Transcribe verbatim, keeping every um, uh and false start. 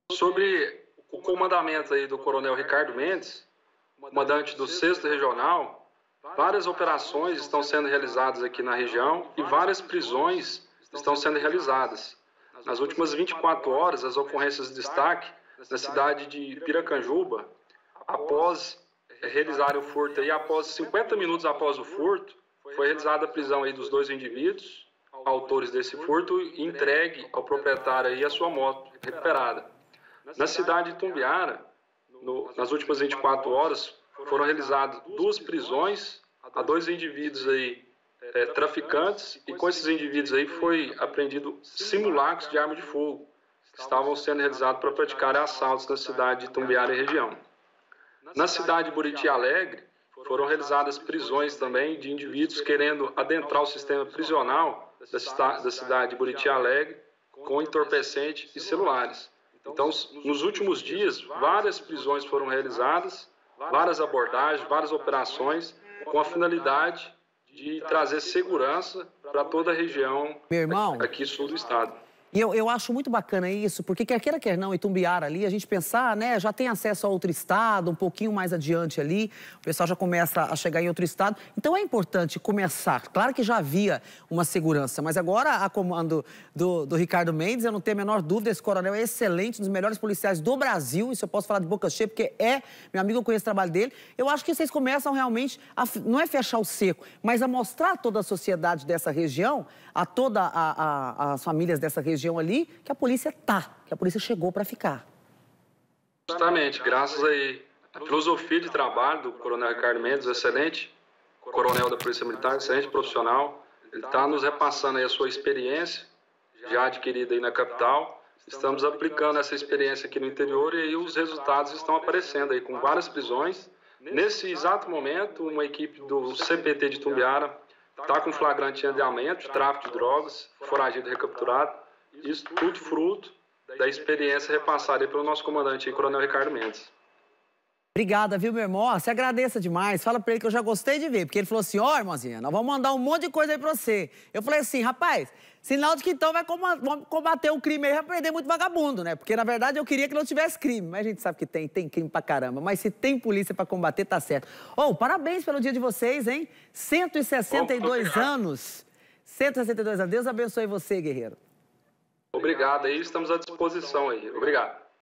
Sobre o comandamento aí do coronel Ricardo Mendes, comandante do sexto Regional, várias operações estão sendo realizadas aqui na região e várias prisões estão sendo realizadas. Nas últimas vinte e quatro horas, as ocorrências de destaque na cidade de Piracanjuba, após realizarem o furto e após cinquenta minutos após o furto, foi realizada a prisão aí dos dois indivíduos, autores desse furto, e entregue ao proprietário aí a sua moto recuperada. Na cidade de Itumbiara, no, nas últimas vinte e quatro horas, foram realizadas duas prisões a dois indivíduos aí, é, traficantes, e com esses indivíduos aí foi apreendido simulacros de arma de fogo, que estavam sendo realizados para praticar assaltos na cidade de Itumbiara e região. Na cidade de Buriti Alegre, foram realizadas prisões também de indivíduos querendo adentrar o sistema prisional da, da cidade de Buriti Alegre com entorpecente e celulares. Então, nos últimos dias, várias prisões foram realizadas, várias abordagens, várias operações, com a finalidade de trazer segurança para toda a região Meu irmão, aqui sul do estado. E eu, eu acho muito bacana isso, porque quer queira, quer não, Itumbiara ali, a gente pensar, né, já tem acesso a outro estado, um pouquinho mais adiante ali, o pessoal já começa a chegar em outro estado. Então é importante começar. Claro que já havia uma segurança, mas agora a comando do, do Ricardo Mendes, eu não tenho a menor dúvida, esse coronel é excelente, um dos melhores policiais do Brasil, isso eu posso falar de boca cheia, porque é, meu amigo, eu conheço o trabalho dele. Eu acho que vocês começam realmente, a, não é fechar o seco, mas a mostrar a toda a sociedade dessa região, a todas as famílias dessa região, ali, que a polícia tá, que a polícia chegou para ficar. Justamente, graças aí à filosofia de trabalho do coronel Ricardo Mendes, excelente coronel da Polícia Militar, excelente profissional, ele está nos repassando aí a sua experiência, já adquirida aí na capital, estamos aplicando essa experiência aqui no interior e aí os resultados estão aparecendo aí com várias prisões. Nesse exato momento, uma equipe do C P T de Itumbiara está com flagrante em andamento de tráfico de drogas, foragido e recapturado. Isso tudo fruto da experiência repassada pelo nosso comandante, Coronel Ricardo Mendes. Obrigada, viu, meu irmão? Você agradeça demais. Fala pra ele que eu já gostei de ver, porque ele falou assim, ó, oh, irmãzinha, nós vamos mandar um monte de coisa aí pra você. Eu falei assim, rapaz, sinal de que então vai combater o crime aí, vai prender muito vagabundo, né? Porque, na verdade, eu queria que não tivesse crime, mas a gente sabe que tem, tem crime pra caramba. Mas se tem polícia pra combater, tá certo. Ô, oh, parabéns pelo dia de vocês, hein? cento e sessenta e dois anos. cento e sessenta e dois anos. Deus abençoe você, guerreiro. Obrigado aí, estamos à disposição aí. Obrigado.